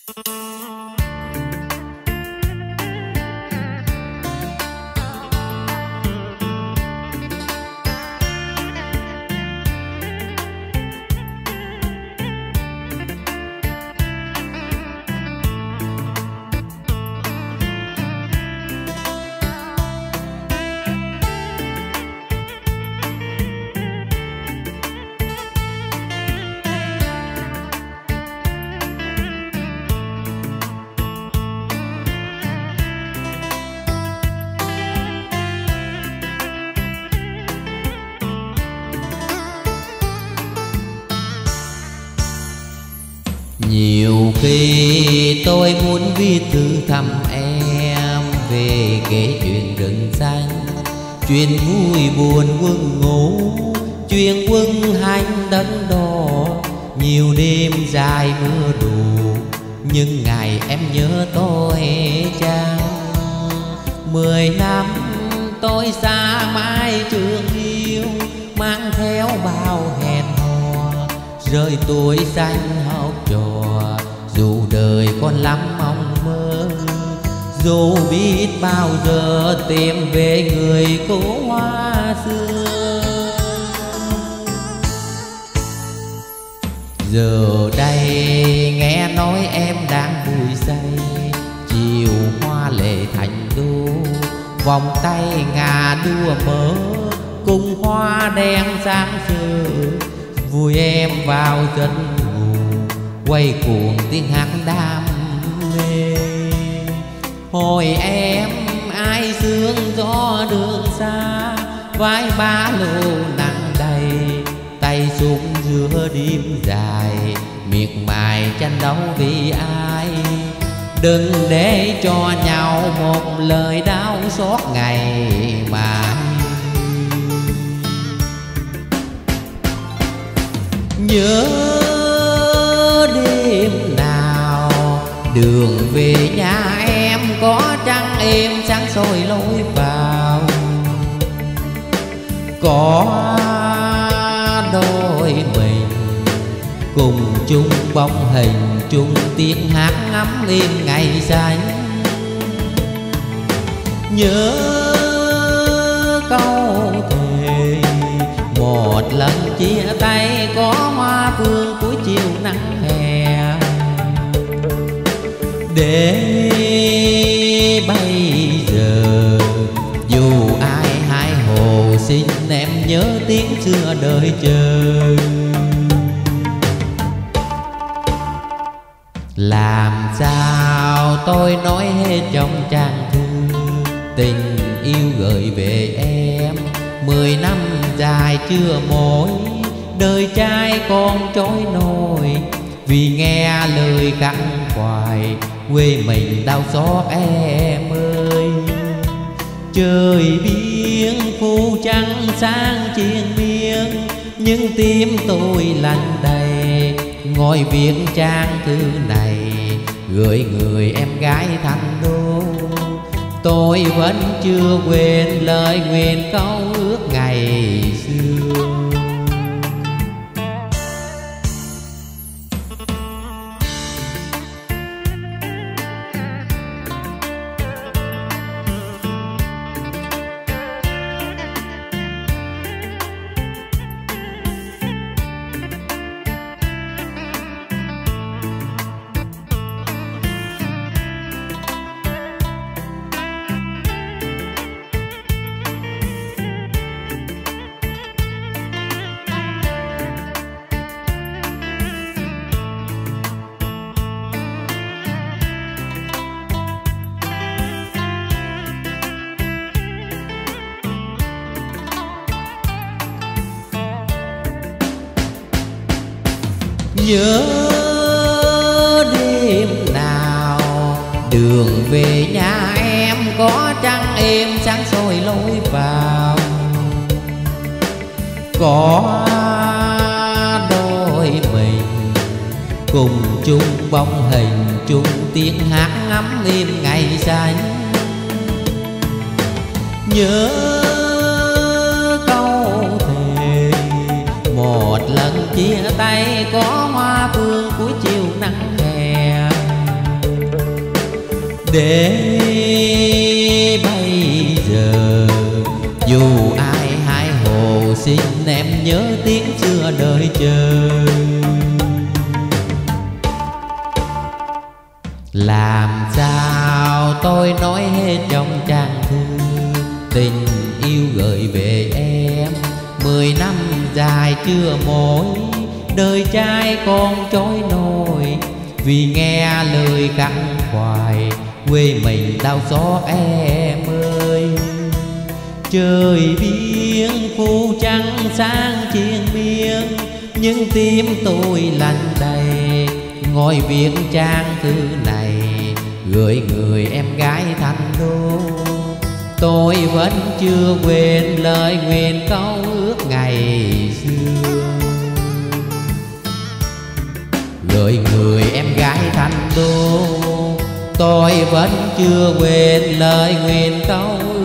Nhiều khi tôi muốn viết thư thăm em, về kể chuyện rừng xanh, chuyện vui buồn quân ngủ, chuyện quân hành đánh đò. Nhiều đêm dài mưa đủ, nhưng ngày em nhớ tôi chăng? 10 năm tôi xa mái trường yêu, mang theo bao hẹn hò, rơi tuổi xanh học trò. Dù đời còn lắm mong mơ, dù biết bao giờ tìm về người cố hoa xưa. Giờ đây nghe nói em đang vui say, chiều hoa lệ thành đô, vòng tay ngà đua mơ, cùng hoa đen sáng sơ. Vui em vào giấc ngủ, quay cuồng tiếng hát đam mê. Hồi em ai sương gió đường xa, vai ba lô nặng đầy, tay súng giữa đêm dài, miệt mài tranh đấu vì ai. Đừng để cho nhau một lời đau xót ngày mai. Nhớ đêm nào đường về nhà em có trăng êm sáng soi lối vào, có đôi mình cùng chung bóng hình, chung tiếng hát ngắm im ngày xanh. Nhớ câu thề một lần chia tay, có hoa phương cuối chiều nắng hè. Để bây giờ dù ai hai hồ, xin em nhớ tiếng xưa đời chờ. Làm sao tôi nói hết trong trang thư tình yêu gửi về em. 10 năm dài chưa mỏi, đời trai con trôi nổi, vì nghe lời khăn hoài quê mình đau xót em ơi. Trời biếng phủ trắng sáng triền miên, nhưng tim tôi lạnh đầy, ngồi viết trang thư này gửi người em gái thành đô. Tôi vẫn chưa quên lời nguyện câu ước ngày xưa. Nhớ đêm nào đường về nhà em có trăng êm sáng soi lối vào, có đôi mình cùng chung bóng hình, chung tiếng hát ngắm im ngày xanh. Nhớ câu thề một lần chia tay, có hoa phương cuối chiều nắng hè. Để bây giờ dù ai hái hồ xin em nhớ tiếng xưa đợi chờ. Làm sao tôi nói hết trong trang thư tình yêu gửi về em. 10 năm dài chưa mỏi, đời trai con trôi nổi. Vì nghe lời khăn khoải, quê mình đau xót em ơi. Trời biếng phủ trắng sáng triền miên, nhưng tim tôi lạnh đầy. Ngồi viết trang thư này gửi người em gái thành đô. Tôi vẫn chưa quên lời nguyện câu ước ngày xưa. Gửi người em gái thành đô, tôi vẫn chưa quên lời nguyện câu